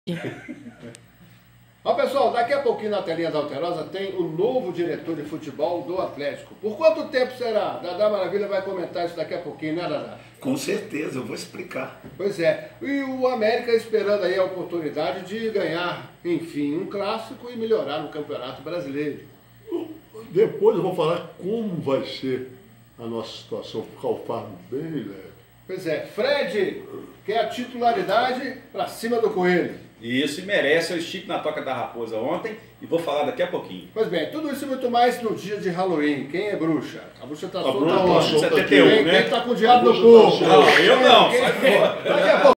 Ó, pessoal, daqui a pouquinho na telinha da Alterosa tem o novo diretor de futebol do Atlético. Por quanto tempo será? Dadá Maravilha vai comentar isso daqui a pouquinho, né, Dadá? Com certeza, eu vou explicar. Pois é. E o América esperando aí a oportunidade de ganhar, enfim, um clássico e melhorar no Campeonato Brasileiro. Depois eu vou falar como vai ser a nossa situação, ficar o fardo bem leve. Pois é. Fred quer a titularidade pra cima do Coelho. Isso, e merece. Eu estive na Toca da Raposa ontem e vou falar daqui a pouquinho. Pois bem, tudo isso e muito mais no dia de Halloween. Quem é bruxa? A bruxa tá solta bruxa tá hoje. solta aqui. 71, Quem né? tá com o diabo no A bruxa tá corpo? solta. Não, eu não, sai fora. Daqui a pouco.